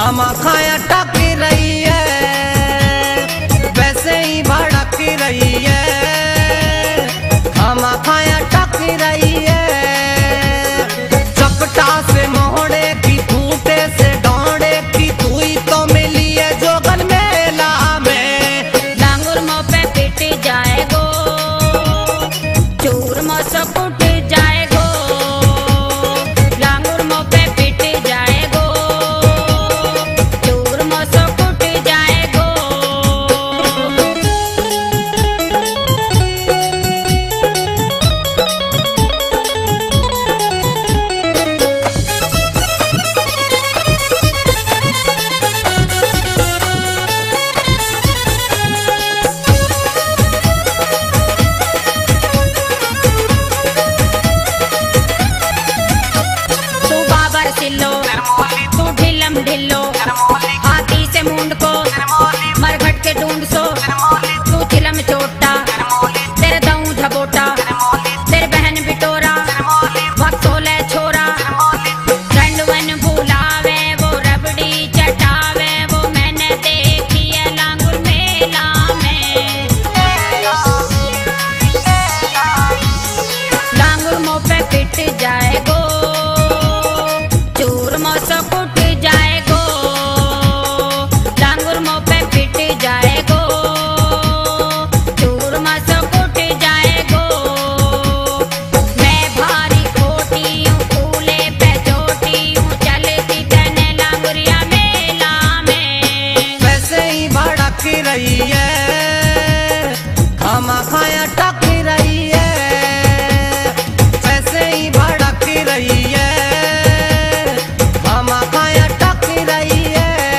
खामा खाया टक रही है, वैसे ही भड़क रही है। खामा खाया टक रही है, चपटा से मोहड़े की फूटे से डोड़े की तू ही तो मिली है जोगन मेला में। डांगुर मुँह पे पिट जाएगो, चूर मुँह से कुट जाएगो। डांगुर मुँह पे पिट जाएगो, चूर मुँह से कुट जाएगो। तू बाबर सिल्लो, तू ढिलम ढिल्लो, हाथी से मुंड को मरघट के ढूंढ सो। तू चिलम चोटा, तेरे दाऊ झबोटा, तेरे बहन बिटोरा, भक्सोले छोरा। रंडवन भुलावे वो रबड़ी चटावे, वो मैंने देखी है लांगुर मेला में। लांगुर मुँह पे पिट जाएगो, चूर मुँह से कुट जाएगो। लांगुर मुँह पे पिट जाएगो, चूर मुँह से कुट जाएगो। मैं भारी खोटी हूँ, फूले पे चोटी हूँ, चलती तने लांगुरिया मेला में। वैसे ही भड़क रही है, खामा खाया टक रही है। वैसे ही भड़क रही है, खामा खाया टक रही है।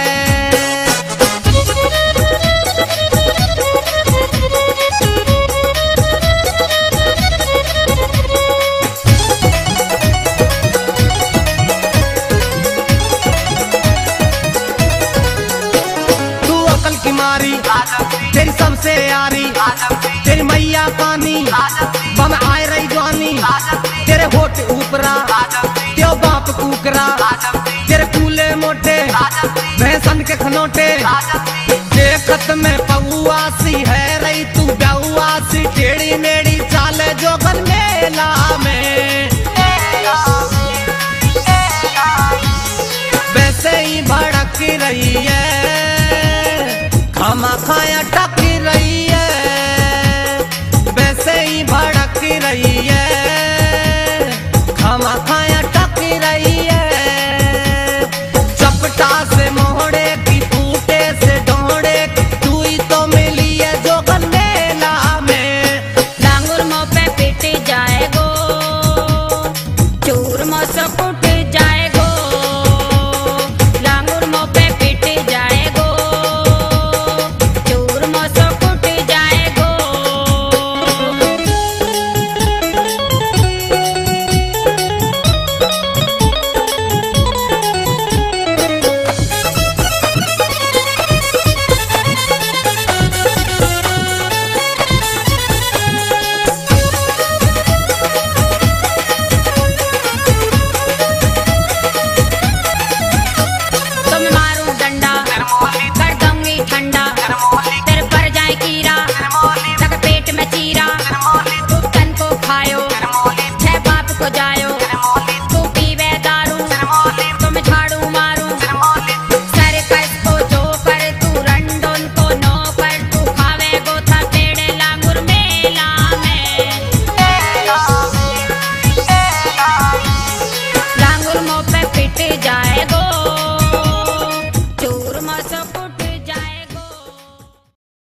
तू अकल की मारी, तेरी सबसे यारी, तेरी मैया पानी, बम आए रही जवानी। तेरे होठ ऊपरा, त्यो बाप कुकरा, तेरे कूले मोटे, भैंसन के खनोटे। देखत में पौआसी है रही तू ब्याहुआसी, टेढ़ी मेढ़ी चाले जोगन मेला में। वैसे ही भड़क रही है, खामा खाया टक रही